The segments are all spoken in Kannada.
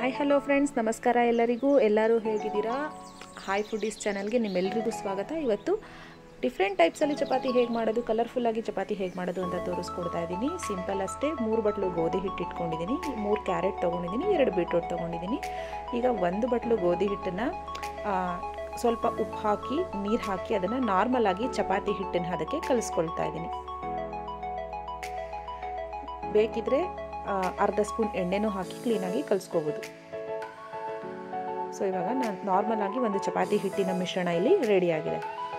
ಹಾಯ್ ಹಲೋ ಫ್ರೆಂಡ್ಸ್, ನಮಸ್ಕಾರ ಎಲ್ಲರಿಗೂ. ಎಲ್ಲರೂ ಹೇಗಿದ್ದೀರಾ? ಹಾಯ್ ಫುಡೀಸ್ ಚಾನಲ್ಗೆ ನಿಮ್ಮೆಲ್ಲರಿಗೂ ಸ್ವಾಗತ. ಇವತ್ತು ಡಿಫ್ರೆಂಟ್ ಟೈಪ್ಸಲ್ಲಿ ಚಪಾತಿ ಹೇಗೆ ಮಾಡೋದು, ಕಲರ್ಫುಲ್ಲಾಗಿ ಚಪಾತಿ ಹೇಗೆ ಮಾಡೋದು ಅಂತ ತೋರಿಸ್ಕೊಡ್ತಾ ಇದ್ದೀನಿ. ಸಿಂಪಲ್ ಅಷ್ಟೇ. 3 ಬಟ್ಲು ಗೋಧಿ ಹಿಟ್ಟು ಇಟ್ಕೊಂಡಿದ್ದೀನಿ, 3 ಕ್ಯಾರೆಟ್ ತೊಗೊಂಡಿದ್ದೀನಿ, 2 ಬೀಟ್ರೂಟ್ ತೊಗೊಂಡಿದ್ದೀನಿ. ಈಗ 1 ಬಟ್ಲು ಗೋಧಿ ಹಿಟ್ಟನ್ನು ಸ್ವಲ್ಪ ಉಪ್ಪು ಹಾಕಿ ನೀರು ಹಾಕಿ ಅದನ್ನು ನಾರ್ಮಲ್ ಆಗಿ ಚಪಾತಿ ಹಿಟ್ಟನ್ನು ಅದಕ್ಕೆ ಕಲಿಸ್ಕೊಳ್ತಾ ಇದ್ದೀನಿ. ಬೇಕಿದ್ರೆ ಅರ್ಧ ಸ್ಪೂನ್ ಎಣ್ಣೆನೂ ಹಾಕಿ ಕ್ಲೀನಾಗಿ ಕಲಿಸ್ಕೋಬೋದು. ಸೊ ಇವಾಗ ನಾನು ನಾರ್ಮಲ್ ಆಗಿ ಒಂದು ಚಪಾತಿ ಹಿಟ್ಟಿನ ಮಿಶ್ರಣ ಇಲ್ಲಿ ರೆಡಿಯಾಗಿದೆ.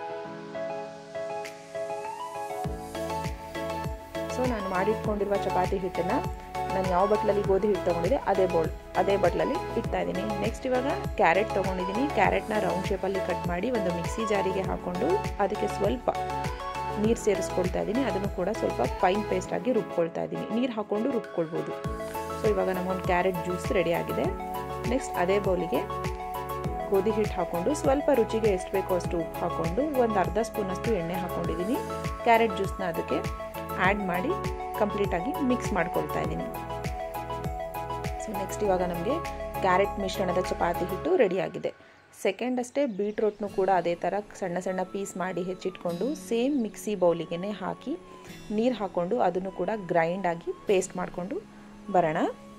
ಸೊ ನಾನು ಮಾಡಿಟ್ಕೊಂಡಿರುವ ಚಪಾತಿ ಹಿಟ್ಟನ್ನು ನಾನು ಯಾವ ಬಟ್ಲಲ್ಲಿ ಗೋಧಿ ಹಿಟ್ಟು ತೊಗೊಂಡಿದ್ದೆ ಅದೇ ಬಟ್ಲಲ್ಲಿ ಇಡ್ತಾ ಇದ್ದೀನಿ. ನೆಕ್ಸ್ಟ್ ಇವಾಗ ಕ್ಯಾರೆಟ್ ತೊಗೊಂಡಿದ್ದೀನಿ. ಕ್ಯಾರೆಟ್ನ ರೌಂಡ್ ಶೇಪಲ್ಲಿ ಕಟ್ ಮಾಡಿ ಒಂದು ಮಿಕ್ಸಿ ಜಾರಿಗೆ ಹಾಕ್ಕೊಂಡು ಅದಕ್ಕೆ ಸ್ವಲ್ಪ ನೀರು ಸೇರಿಸ್ಕೊಳ್ತಾ ಇದ್ದೀನಿ. ಅದನ್ನು ಕೂಡ ಸ್ವಲ್ಪ ಫೈನ್ ಪೇಸ್ಟಾಗಿ ರುಬ್ಕೊಳ್ತಾ ಇದ್ದೀನಿ. ನೀರು ಹಾಕ್ಕೊಂಡು ರುಬ್ಕೊಳ್ಬೋದು. ಸೊ ಇವಾಗ ನಮಗೊಂದು ಕ್ಯಾರೆಟ್ ಜ್ಯೂಸ್ ರೆಡಿ ಆಗಿದೆ. ನೆಕ್ಸ್ಟ್ ಅದೇ ಬೌಲಿಗೆ ಗೋಧಿ ಹಿಟ್ಟು ಹಾಕ್ಕೊಂಡು ಸ್ವಲ್ಪ ರುಚಿಗೆ ಎಷ್ಟು ಬೇಕೋ ಅಷ್ಟು ಉಪ್ಪು ಹಾಕ್ಕೊಂಡು ಒಂದು ಅರ್ಧ ಸ್ಪೂನಷ್ಟು ಎಣ್ಣೆ ಹಾಕ್ಕೊಂಡಿದ್ದೀನಿ. ಕ್ಯಾರೆಟ್ ಜ್ಯೂಸ್ನ ಅದಕ್ಕೆ ಆ್ಯಡ್ ಮಾಡಿ ಕಂಪ್ಲೀಟಾಗಿ ಮಿಕ್ಸ್ ಮಾಡ್ಕೊಳ್ತಾ ಇದ್ದೀನಿ. ಸೊ ನೆಕ್ಸ್ಟ್ ಇವಾಗ ನಮಗೆ ಕ್ಯಾರೆಟ್ ಮಿಶ್ರಣದ ಚಪಾತಿ ಹಿಟ್ಟು ರೆಡಿಯಾಗಿದೆ. ಸೆಕೆಂಡ್ ಅಷ್ಟೇ ಬೀಟ್ರೂಟ್ನು ಕೂಡ ಅದೇ ಥರ ಸಣ್ಣ ಸಣ್ಣ ಪೀಸ್ ಮಾಡಿ ಹೆಚ್ಚಿಟ್ಕೊಂಡು ಸೇಮ್ ಮಿಕ್ಸಿ ಬೌಲಿಗೆ ಹಾಕಿ ನೀರು ಹಾಕ್ಕೊಂಡು ಅದನ್ನು ಕೂಡ ಗ್ರೈಂಡ್ ಆಗಿ ಪೇಸ್ಟ್ ಮಾಡಿಕೊಂಡು ಬರೋಣ.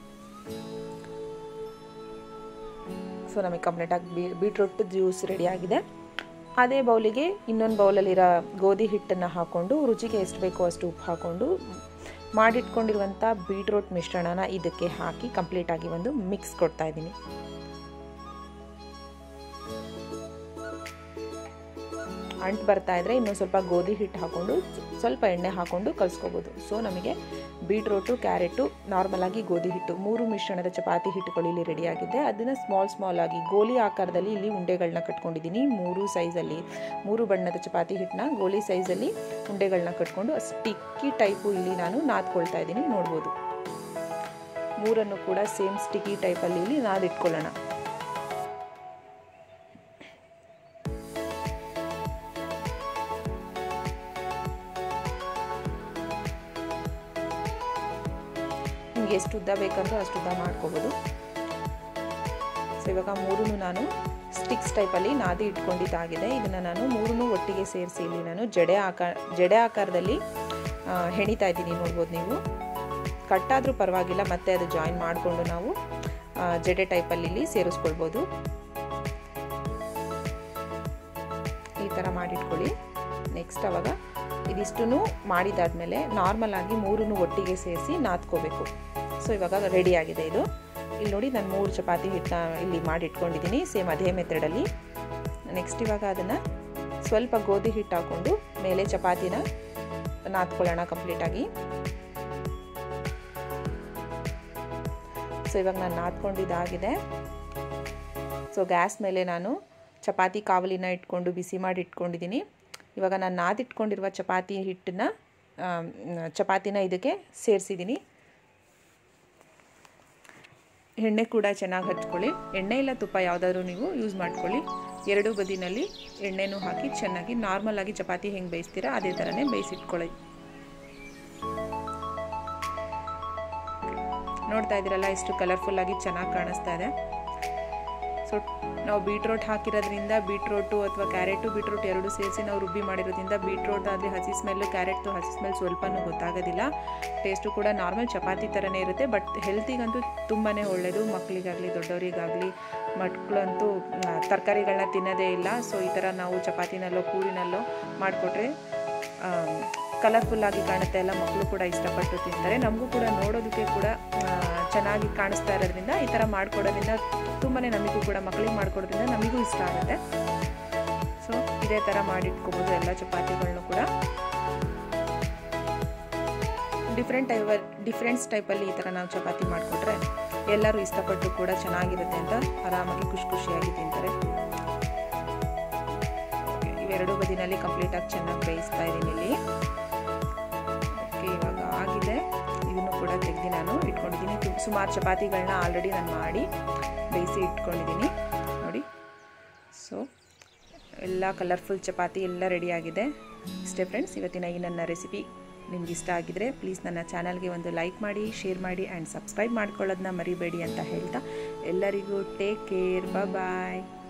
ಸೊ ನಮಗೆ ಕಂಪ್ಲೀಟಾಗಿ ಬೀಟ್ರೂಟ್ ಜ್ಯೂಸ್ ರೆಡಿಯಾಗಿದೆ. ಅದೇ ಬೌಲಿಗೆ ಇನ್ನೊಂದು ಬೌಲಲ್ಲಿರೋ ಗೋಧಿ ಹಿಟ್ಟನ್ನು ಹಾಕ್ಕೊಂಡು ರುಚಿಗೆ ಎಷ್ಟು ಬೇಕೋ ಅಷ್ಟು ಉಪ್ಪು ಹಾಕ್ಕೊಂಡು ಮಾಡಿಟ್ಕೊಂಡಿರುವಂಥ ಬೀಟ್ರೂಟ್ ಮಿಶ್ರಣನ ಇದಕ್ಕೆ ಹಾಕಿ ಕಂಪ್ಲೀಟಾಗಿ ಒಂದು ಮಿಕ್ಸ್ ಕೊಡ್ತಾ ಇದ್ದೀನಿ. ಅಂಟು ಬರ್ತಾ ಇದ್ದರೆ ಇನ್ನೊಂದು ಸ್ವಲ್ಪ ಗೋಧಿ ಹಿಟ್ಟು ಹಾಕ್ಕೊಂಡು ಸ್ವಲ್ಪ ಎಣ್ಣೆ ಹಾಕ್ಕೊಂಡು ಕಲಿಸ್ಕೋಬೋದು. ಸೊ ನಮಗೆ ಬೀಟ್ರೂಟು, ಕ್ಯಾರೆಟು, ನಾರ್ಮಲಾಗಿ ಗೋಧಿ ಹಿಟ್ಟು 3 ಮಿಶ್ರಣದ ಚಪಾತಿ ಹಿಟ್ಟುಗಳು ಇಲ್ಲಿ ರೆಡಿಯಾಗಿದೆ. ಅದನ್ನು ಸ್ಮಾಲ್ ಆಗಿ ಗೋಲಿ ಆಕಾರದಲ್ಲಿ ಇಲ್ಲಿ ಉಂಡೆಗಳನ್ನ ಕಟ್ಕೊಂಡಿದ್ದೀನಿ. 3 ಸೈಜಲ್ಲಿ 3 ಬಣ್ಣದ ಚಪಾತಿ ಹಿಟ್ಟನ್ನ ಗೋಲಿ ಸೈಜಲ್ಲಿ ಉಂಡೆಗಳನ್ನ ಕಟ್ಕೊಂಡು ಸ್ಟಿಕ್ಕಿ ಟೈಪು ಇಲ್ಲಿ ನಾನು ನಾದ್ಕೊಳ್ತಾ ಇದ್ದೀನಿ. ನೋಡ್ಬೋದು, 3 ಕೂಡ ಸೇಮ್ ಸ್ಟಿಕ್ಕಿ ಟೈಪಲ್ಲಿ ಇಲ್ಲಿ ನಾದಿಟ್ಕೊಳ್ಳೋಣ. ನಿಮಗೆ ಎಷ್ಟು ಉದ್ದ ಬೇಕಂದ್ರೆ ಅಷ್ಟು ಉದ್ದ ಮಾಡ್ಕೋಬೋದು. ಸೊ ಇವಾಗ 3 ನಾನು ಸ್ಟಿಕ್ಸ್ ಟೈಪಲ್ಲಿ ನಾದಿ ಇಟ್ಕೊಂಡಿದ್ದಾಗಿದೆ. ಇದನ್ನು ನಾನು 3 ಒಟ್ಟಿಗೆ ಸೇರಿಸಿ ಇಲ್ಲಿ ನಾನು ಜಡೆ ಆಕಾರದಲ್ಲಿ ಹೆಣಿತಾ ಇದ್ದೀನಿ. ನೋಡ್ಬೋದು, ನೀವು ಕಟ್ಟಾದರೂ ಪರವಾಗಿಲ್ಲ, ಮತ್ತೆ ಅದು ಜಾಯಿನ್ ಮಾಡಿಕೊಂಡು ನಾವು ಜಡೆ ಟೈಪಲ್ಲಿ ಇಲ್ಲಿ ಸೇರಿಸ್ಕೊಳ್ಬೋದು. ಈ ಥರ ಮಾಡಿಟ್ಕೊಳ್ಳಿ. ನೆಕ್ಸ್ಟ್ ಅವಾಗ ಇದಿಷ್ಟನ್ನು ಮಾಡಿದಾದ್ಮೇಲೆ ನಾರ್ಮಲ್ ಆಗಿ 3 ಒಟ್ಟಿಗೆ ಸೇರಿಸಿ ನಾದ್ಕೋಬೇಕು. ಸೊ ಇವಾಗ ರೆಡಿಯಾಗಿದೆ ಇದು. ಇಲ್ಲಿ ನೋಡಿ, ನಾನು 3 ಚಪಾತಿ ಹಿಟ್ಟನ್ನ ಇಲ್ಲಿ ಮಾಡಿಟ್ಕೊಂಡಿದ್ದೀನಿ ಸೇಮ್ ಅದೇ ಮೆಥಡಲ್ಲಿ. ನೆಕ್ಸ್ಟ್ ಇವಾಗ ಅದನ್ನು ಸ್ವಲ್ಪ ಗೋಧಿ ಹಿಟ್ಟು ಹಾಕ್ಕೊಂಡು ಮೇಲೆ ಚಪಾತಿನ ನಾದ್ಕೊಳ್ಳೋಣ ಕಂಪ್ಲೀಟಾಗಿ. ಸೊ ಇವಾಗ ನಾನು ನಾದ್ಕೊಂಡಿದ್ದಾಗಿದೆ. ಸೊ ಗ್ಯಾಸ್ ಮೇಲೆ ನಾನು ಚಪಾತಿ ಕಾವಲಿನ ಇಟ್ಕೊಂಡು ಬಿಸಿ ಮಾಡಿ ಇಟ್ಕೊಂಡಿದ್ದೀನಿ. ಇವಾಗ ನಾನು ನಾದಿಟ್ಕೊಂಡಿರುವ ಚಪಾತಿನ ಇದಕ್ಕೆ ಸೇರಿಸಿದ್ದೀನಿ. ಎಣ್ಣೆ ಕೂಡ ಚೆನ್ನಾಗಿ ಹಚ್ಕೊಳ್ಳಿ. ಎಣ್ಣೆ ಇಲ್ಲ ತುಪ್ಪ ಯಾವುದಾದ್ರೂ ನೀವು ಯೂಸ್ ಮಾಡ್ಕೊಳ್ಳಿ. 2 ಬದಿನಲ್ಲಿ ಎಣ್ಣೆನೂ ಹಾಕಿ ಚೆನ್ನಾಗಿ ನಾರ್ಮಲ್ ಆಗಿ ಚಪಾತಿ ಹೆಂಗೆ ಬೇಯಿಸ್ತೀರಾ ಅದೇ ಥರನೇ ಬೇಯಿಸಿಟ್ಕೊಳ್ಳಿ. ನೋಡ್ತಾ ಇದ್ದೀರಲ್ಲ, ಎಷ್ಟು ಕಲರ್ಫುಲ್ಲಾಗಿ ಚೆನ್ನಾಗಿ ಕಾಣಿಸ್ತಾ ಇದೆ. ಸೊ ನಾವು ಬೀಟ್ರೂಟ್ ಹಾಕಿರೋದ್ರಿಂದ ಬೀಟ್ರೂಟು ಅಥವಾ ಕ್ಯಾರೆಟು ಬೀಟ್ರೂಟ್ 2 ಸೇರಿಸಿ ನಾವು ರುಬ್ಬಿ ಮಾಡಿರೋದ್ರಿಂದ ಬೀಟ್ರೂಟ್ ಆದರೆ ಹಸಿ ಸ್ಮೆಲ್ಲು, ಕ್ಯಾರೆಟ್ದು ಹಸಿ ಸ್ಮೆಲ್ ಸ್ವಲ್ಪನೂ ಗೊತ್ತಾಗೋದಿಲ್ಲ. ಟೇಸ್ಟು ಕೂಡ ನಾರ್ಮಲ್ ಚಪಾತಿ ಥರನೇ ಇರುತ್ತೆ. ಬಟ್ ಹೆಲ್ತಿಗಂತೂ ತುಂಬಾ ಒಳ್ಳೆಯದು. ಮಕ್ಕಳಿಗಾಗಲಿ ದೊಡ್ಡವರಿಗಾಗಲಿ. ಮಕ್ಕಳಂತೂ ತರಕಾರಿಗಳನ್ನ ತಿನ್ನೋದೇ ಇಲ್ಲ. ಸೊ ಈ ಥರ ನಾವು ಚಪಾತಿನಲ್ಲೋ ಪೂರಿನಲ್ಲೋ ಮಾಡಿಕೊಟ್ರೆ ಕಲರ್ಫುಲ್ಲಾಗಿ ಕಾಣುತ್ತೆ. ಎಲ್ಲ ಮಕ್ಕಳು ಕೂಡ ಇಷ್ಟಪಟ್ಟು ತಿಂತಾರೆ. ನಮಗೂ ಕೂಡ ನೋಡೋದಕ್ಕೆ ಕೂಡ ಚೆನ್ನಾಗಿ ಕಾಣಿಸ್ತಾ ಇರೋದ್ರಿಂದ ಈ ಥರ ಮಾಡಿಕೊಡೋದ್ರಿಂದ ತುಂಬಾ ನಮಗೂ ಕೂಡ ಮಕ್ಕಳಿಗೆ ಮಾಡಿಕೊಡೋದ್ರಿಂದ ನಮಗೂ ಇಷ್ಟ ಆಗುತ್ತೆ. ಸೊ ಇದೇ ಥರ ಮಾಡಿಟ್ಕೋಬೋದು ಎಲ್ಲ ಚಪಾತಿಗಳನ್ನೂ ಕೂಡ. ಡಿಫ್ರೆಂಟ್ಸ್ ಟೈಪಲ್ಲಿ ಈ ಥರ ನಾವು ಚಪಾತಿ ಮಾಡಿಕೊಟ್ರೆ ಎಲ್ಲರೂ ಇಷ್ಟಪಟ್ಟು ಕೂಡ ಚೆನ್ನಾಗಿರುತ್ತೆ ಅಂತ ಆರಾಮಾಗಿ ಖುಷಿಯಾಗಿ ತಿಂತಾರೆ. ಇವೆರಡೂ ಬದಿನಲ್ಲಿ ಕಂಪ್ಲೀಟಾಗಿ ಚೆನ್ನಾಗಿ ಬೇಯಿಸ್ತಾ ಇದ್ದೀನಿ ಇಲ್ಲಿ. ಓಕೆ, ಇವಾಗ ಆಗಿದೆ. ಇದನ್ನು ಕೂಡ ತೆಗೆದು ನಾನು ಇಟ್ಕೊಂಡಿದ್ದೀನಿ. ಸುಮಾರು ಚಪಾತಿಗಳನ್ನ ಆಲ್ರೆಡಿ ನಾನು ಮಾಡಿ ಬೇಯಿಸಿ ಇಟ್ಕೊಂಡಿದ್ದೀನಿ ನೋಡಿ. ಸೊ ಎಲ್ಲ ಕಲರ್ಫುಲ್ ಚಪಾತಿ ಎಲ್ಲ ರೆಡಿಯಾಗಿದೆ. ಇಷ್ಟೇ ಫ್ರೆಂಡ್ಸ್ ಇವತ್ತಿನ ಈ ನನ್ನ ರೆಸಿಪಿ. ನಿಮ್ಗೆ ಇಷ್ಟ ಆಗಿದ್ರೆ ಪ್ಲೀಸ್ ನನ್ನ ಚಾನಲ್ಗೆ ಒಂದು ಲೈಕ್ ಮಾಡಿ, ಶೇರ್ ಮಾಡಿ ಆ್ಯಂಡ್ ಸಬ್ಸ್ಕ್ರೈಬ್ ಮಾಡ್ಕೊಳ್ಳೋದನ್ನ ಮರಿಬೇಡಿ ಅಂತ ಹೇಳ್ತಾ ಎಲ್ಲರಿಗೂ ಟೇಕ್ ಕೇರ್, ಬಾಯ್.